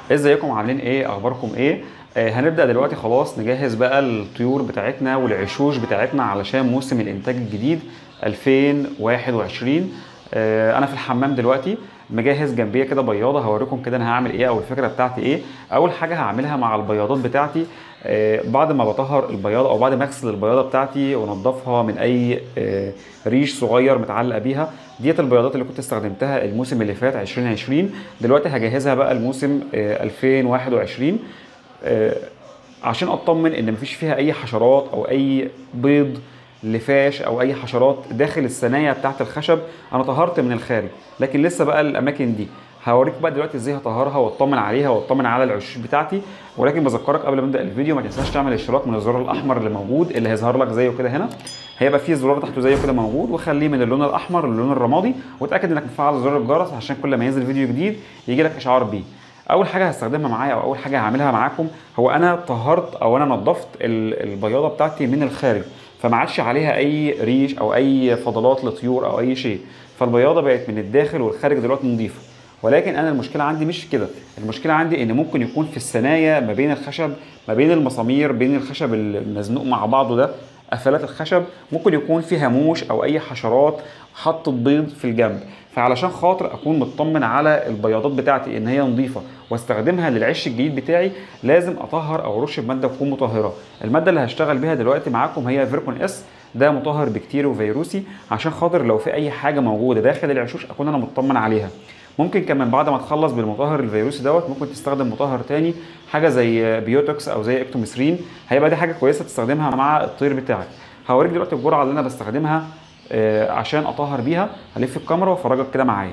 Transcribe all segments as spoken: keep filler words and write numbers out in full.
ازيكم عاملين ايه؟ اخباركم ايه؟ آه هنبدأ دلوقتي خلاص نجهز بقى الطيور بتاعتنا والعشوش بتاعتنا علشان موسم الانتاج الجديد ألفين وواحد وعشرين. آه انا في الحمام دلوقتي مجهز جنبيه كده بياضه، هوريكم كده انا هعمل ايه او الفكره بتاعتي ايه. اول حاجه هعملها مع البياضات بتاعتي، آه بعد ما بطهر البياضه او بعد ما اغسل البياضه بتاعتي وانضفها من اي آه ريش صغير متعلق بيها، ديت البياضات اللي كنت استخدمتها الموسم اللي فات ألفين وعشرين. دلوقتي هجهزها بقى الموسم آه ألفين وواحد وعشرين، آه عشان اطمن ان مفيش فيها اي حشرات او اي بيض لفاش او اي حشرات داخل الثنايا بتاعت الخشب. انا طهرت من الخارج لكن لسه بقى الاماكن دي هوريك بقى دلوقتي ازاي هطهرها واطمن عليها واطمن على العشوش بتاعتي. ولكن بذكرك قبل ما ابدا الفيديو ما تنساش تعمل اشتراك من الزرار الاحمر اللي موجود اللي هيظهر لك زيه كده هنا، هيبقى فيه زرار تحته زيه كده موجود، وخليه من اللون الاحمر للون الرمادي، وتاكد انك مفعل زرار الجرس عشان كل ما ينزل فيديو جديد يجي لك اشعار بيه. اول حاجه هستخدمها معايا او اول حاجه هعملها معاكم هو انا طهرت او انا نظفت البياضه بتاعتي من الخارج، فما عادش عليها اي ريش او اي فضلات لطيور او اي شيء، فالبياضه بقت من الداخل والخارج دلوقتي نظيفه. ولكن انا المشكله عندي مش كده، المشكله عندي ان ممكن يكون في الثنايا ما بين الخشب، ما بين المسامير، بين الخشب المزنوق مع بعضه ده، قفلات الخشب، ممكن يكون في هاموش او اي حشرات حطت بيض في الجنب. فعلشان خاطر اكون مطمن على البياضات بتاعتي ان هي نظيفه واستخدمها للعش الجديد بتاعي، لازم اطهر او ارش بماده تكون مطهره. الماده اللي هشتغل بيها دلوقتي معاكم هي فيركون اس، ده مطهر بكتيري وفيروسي، عشان خاطر لو في اي حاجه موجوده داخل العشوش اكون انا مطمن عليها. ممكن كمان بعد ما تخلص بالمطهر الفيروسي دوت ممكن تستخدم مطهر تاني، حاجه زي بيوتوكس او زي اكتوميثرين، هيبقى دي حاجه كويسه تستخدمها مع الطير بتاعك. هوريك دلوقتي الجرعه اللي انا بستخدمها آه عشان اطهر بيها. هلف الكاميرا وافرجك كده معايا.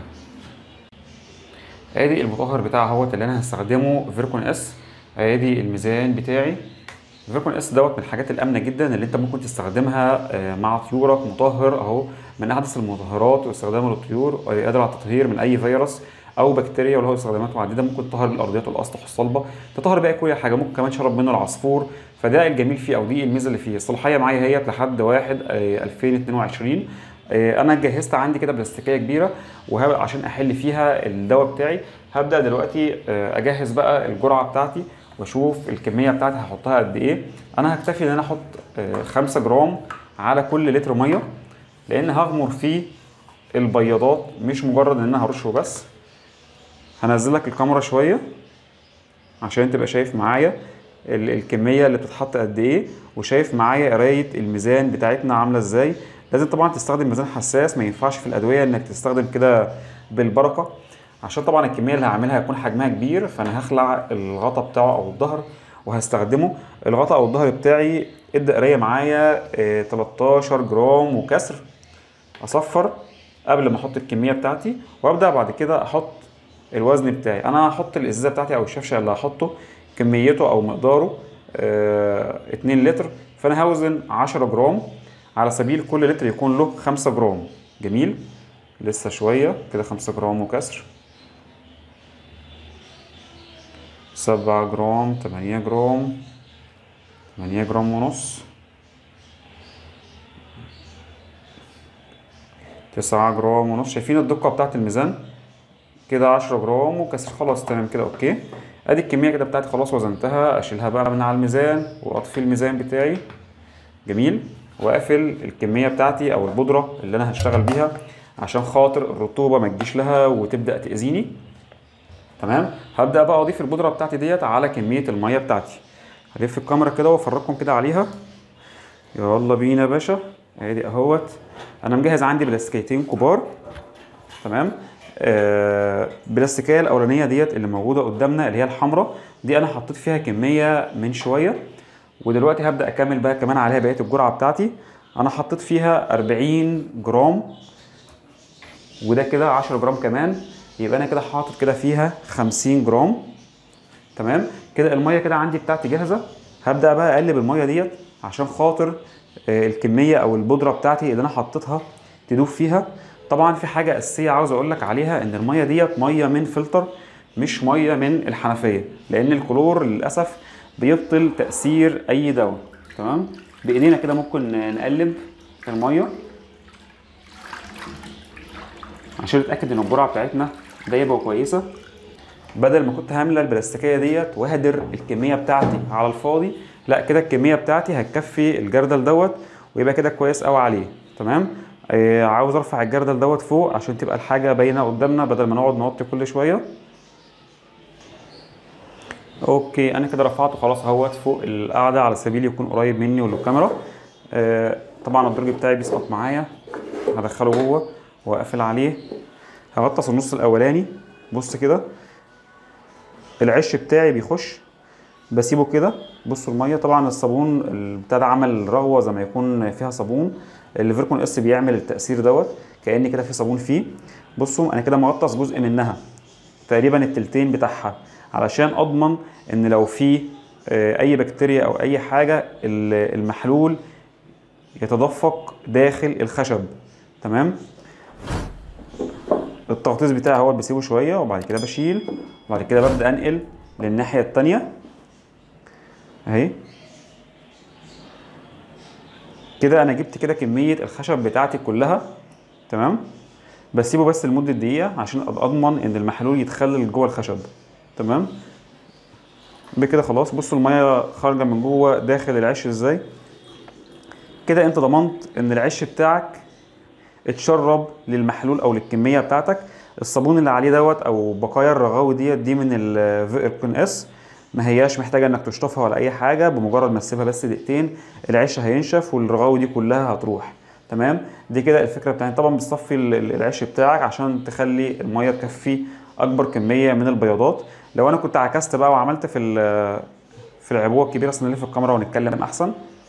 ادي المطهر بتاع اهوت اللي انا هستخدمه فيركون اس، ادي الميزان بتاعي. فيركون اس دوت من الحاجات الامنه جدا اللي انت ممكن تستخدمها آه مع طيورك، مطهر اهو من احدث المطهرات واستخدامه للطيور، قادر على التطهير من اي فيروس او بكتيريا، وله استخدامات عديده. ممكن تطهر الارضيات والاسطح والصلبه، تطهر بقى كل حاجه، ممكن كمان شرب منه العصفور. فده الجميل فيه او دي الميزه اللي فيه. الصلاحيه معايا هي لحد واحد ألفين واتنين وعشرين. انا جهزت عندي كده بلاستيكيه كبيره وهبقى عشان احل فيها الدواء بتاعي. هبدا دلوقتي اجهز بقى الجرعه بتاعتي واشوف الكميه بتاعتي هحطها قد ايه. انا هكتفي ان انا احط خمسة جرام على كل لتر ميه، لان هغمر فيه البياضات مش مجرد ان انا هرشه بس. هنزل لك الكاميرا شويه عشان تبقى شايف معايا الكميه اللي بتتحط قد ايه، وشايف معايا قرايه الميزان بتاعتنا عامله ازاي. لازم طبعا تستخدم ميزان حساس، ما ينفعش في الادويه انك تستخدم كده بالبركه، عشان طبعا الكميه اللي هعملها هيكون حجمها كبير. فانا هخلع الغطا بتاعه او الظهر وهستخدمه. الغطا او الظهر بتاعي ادى قرايه معايا تلتاشر جرام وكسر. اصفر قبل ما احط الكميه بتاعتي، وابدا بعد كده احط الوزن بتاعي. انا هحط الازازه بتاعتي او الشفشه اللي هحطه كميته او مقداره اه اتنين لتر، فانا هوزن عشرة جرام على سبيل كل لتر يكون له خمسة جرام. جميل، لسه شويه كده، خمسة جرام وكسر، سبعة جرام، تمانية جرام، تمانية جرام ونص، تسعة جرام ونص. شايفين الدقة بتاعت الميزان كده؟ عشرة جرام وكسر. خلاص تمام كده، اوكي. ادي الكمية كده بتاعتي خلاص وزنتها. اشيلها بقى من على الميزان واطفي الميزان بتاعي. جميل، واقفل الكمية بتاعتي او البودرة اللي انا هشتغل بيها عشان خاطر الرطوبة ما تجيش لها وتبدأ تأذيني. تمام، هبدأ بقى اضيف البودرة بتاعتي ديت على كمية المية بتاعتي. هلف الكاميرا كده وافرجكم كده عليها. يلا بينا يا باشا. ادي اهوت انا مجهز عندي بلاستيكيتين كبار. تمام، آه بلاستيكيه الاولانيه ديت اللي موجوده قدامنا اللي هي الحمراء دي انا حطيت فيها كميه من شويه، ودلوقتي هبدا اكمل بقى كمان عليها بقيه الجرعه بتاعتي. انا حطيت فيها أربعين جرام، وده كده عشرة جرام كمان، يبقى انا كده حاطط كده فيها خمسين جرام. تمام كده، الميه كده عندي بتاعتي جاهزه. هبدا بقى اقلب الميه ديت عشان خاطر الكميه او البودره بتاعتي اللي انا حطيتها تدوب فيها. طبعا في حاجه اساسيه عاوز اقول لك عليها، ان الميه ديت ميه من فلتر مش ميه من الحنفيه، لان الكلور للاسف بيبطل تاثير اي دواء. تمام، بايدينا كده ممكن نقلب الميه عشان نتاكد ان الجرعه بتاعتنا دايبه وكويسه. بدل ما كنت هامله البلاستيكيه ديت واهدر الكميه بتاعتي على الفاضي، لا كده الكميه بتاعتي هتكفي الجردل دوت ويبقى كده كويس قوي عليه. تمام. آه عاوز ارفع الجردل دوت فوق عشان تبقى الحاجه باينه قدامنا بدل ما نقعد نوطي كل شويه. اوكي انا كده رفعته خلاص اهوت فوق القاعده على سبيل يكون قريب مني وللكاميرا. آه طبعا الدرج بتاعي بيسقط معايا، هدخله جوه واقفل عليه. هغطس النص الاولاني. بص كده العش بتاعي بيخش، بسيبه كده. بصوا الميه طبعا الصابون بتاع ده عمل رغوه زي ما يكون فيها صابون. الفيركون اس بيعمل التاثير دوت كأن كده في صابون فيه. بصوا انا كده مغطس جزء منها تقريبا التلتين بتاعها علشان اضمن ان لو في اي بكتيريا او اي حاجه المحلول يتدفق داخل الخشب. تمام. التغطيس بتاعي هو بسيبه شويه وبعد كده بشيل وبعد كده ببدا انقل للناحيه الثانيه اهي. كده انا جبت كده كميه الخشب بتاعتي كلها. تمام. بسيبه بس لمده دقيقه عشان اضمن ان المحلول يتخلل جوه الخشب. تمام. بكده خلاص. بصوا الميه خارجه من جوه داخل العش ازاي. كده انت ضمنت ان العش بتاعك اتشرب للمحلول او للكميه بتاعتك. الصابون اللي عليه دوت او بقايا الرغاوي ديت دي من الفيركون اس ما هياش محتاجه انك تشطفها ولا اي حاجه، بمجرد ما تسيبها بس دقيقتين العش هينشف والرغاوي دي كلها هتروح. تمام. دي كده الفكره بتاعتي. طبعا بتصفي العش بتاعك عشان تخلي الميه تكفي اكبر كميه من البياضات. لو انا كنت عكست بقى وعملت في في العبوه الكبيره، اصل نلف الكاميرا ونتكلم احسن.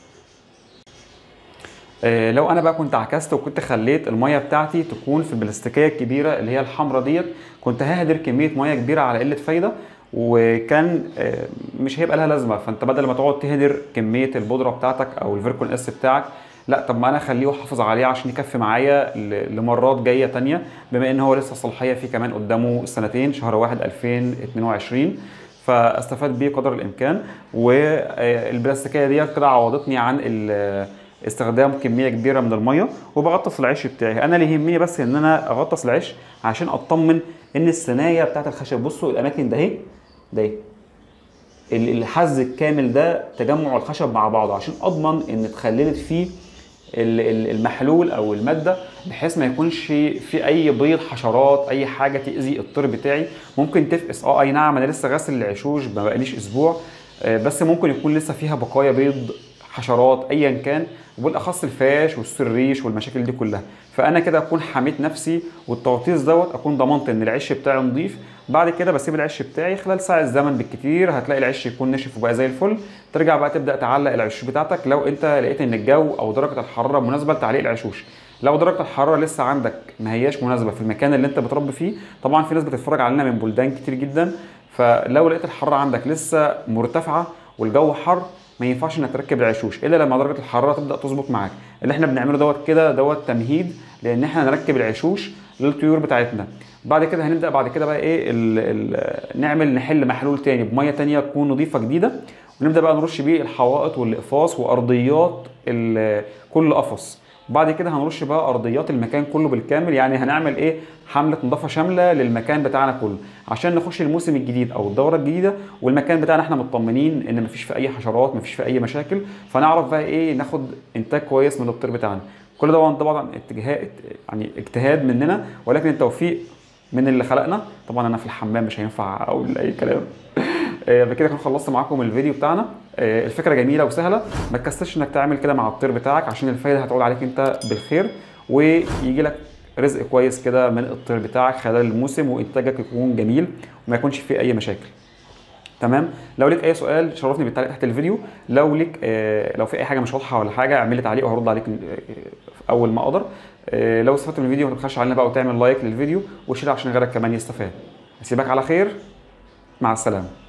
لو انا بقى كنت عكست وكنت خليت الميه بتاعتي تكون في البلاستيكيه الكبيره اللي هي الحمراء ديت، كنت ههدر كميه ميه كبيره على قله فايده وكان مش هيبقى لها لازمه. فانت بدل ما تقعد تهدر كميه البودره بتاعتك او الفيركون اس بتاعك، لا طب ما انا اخليه واحافظ عليه عشان يكفي معايا لمرات جايه تانية، بما ان هو لسه الصلاحيه فيه كمان قدامه سنتين شهر واحد ألفين واتنين وعشرين، فاستفاد بيه قدر الامكان. والبلاستيكيه ديت كده عوضتني عن استخدام كميه كبيره من الميه. وبغطس العش بتاعي. انا اللي يهمني بس ان انا اغطس العش عشان اطمن ان الثنايا بتاعت الخشب، بصوا الاماكن ده اهي، ده اهي الحز الكامل ده تجمع الخشب مع بعضه عشان اضمن ان اتخللت فيه المحلول او الماده، بحيث ما يكونش في اي بيض حشرات اي حاجه تاذي الطير بتاعي. ممكن تفقس اه اي نعم انا لسه غاسل العشوش ما بقاليش اسبوع، بس ممكن يكون لسه فيها بقايا بيض حشرات ايا كان، وبالاخص الفاش والسريش والمشاكل دي كلها. فانا كده اكون حميت نفسي، والتغطيس دوت اكون ضمنت ان العش بتاعي نضيف. بعد كده بسيب العش بتاعي خلال ساعه زمن بالكتير هتلاقي العش يكون نشف وبقى زي الفل. ترجع بقى تبدا تعلق العشوش بتاعتك لو انت لقيت ان الجو او درجه الحراره مناسبه لتعليق العشوش. لو درجه الحراره لسه عندك ما هياش مناسبه في المكان اللي انت بتربي فيه، طبعا في ناس بتتفرج علينا من بلدان كتير جدا، فلو لقيت الحراره عندك لسه مرتفعه والجو حر ما ينفعش انك تركب العشوش الا لما درجه الحراره تبدا تظبط معاك. اللي احنا بنعمله دوت كده دوت تمهيد لان احنا نركب العشوش للطيور بتاعتنا. بعد كده هنبدا بعد كده بقى ايه ال ال نعمل نحل محلول تاني بميه تانيه تكون نظيفه جديده، ونبدا بقى نرش بيه الحوائط والاقفاص وارضيات كل قفص. بعد كده هنرش بقى ارضيات المكان كله بالكامل، يعني هنعمل ايه حمله نظافه شامله للمكان بتاعنا كله عشان نخش الموسم الجديد او الدوره الجديده والمكان بتاعنا احنا مطمنين ان مفيش فيه اي حشرات مفيش فيه اي مشاكل، فنعرف بقى ايه ناخد انتاج كويس من الطير بتاعنا. كل ده طبعا اتجاه يعني اجتهاد مننا ولكن التوفيق من اللي خلقنا. طبعا انا في الحمام مش هينفع اقول اي كلام. بكده كده خلصت معاكم الفيديو بتاعنا. الفكره جميله وسهله، ما تكسلش انك تعمل كده مع الطير بتاعك عشان الفايده هتعود عليك انت بالخير ويجي لك رزق كويس كده من الطير بتاعك خلال الموسم وانتاجك يكون جميل وما يكونش فيه اي مشاكل. تمام. لو ليك اي سؤال شرفني بالتعليق تحت الفيديو. لو ليك لو في اي حاجه مش واضحه ولا حاجه اعمل لي تعليق وهرد عليك اول ما اقدر. لو استفدت من الفيديو ما تبخلش علينا بقى وتعمل لايك للفيديو وشير عشان غيرك كمان يستفاد. اسيبك على خير، مع السلامه.